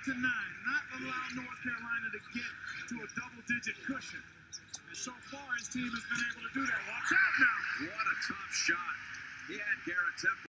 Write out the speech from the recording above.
to 9. Not allow North Carolina to get to a double-digit cushion. And so far, his team has been able to do that. Watch out now.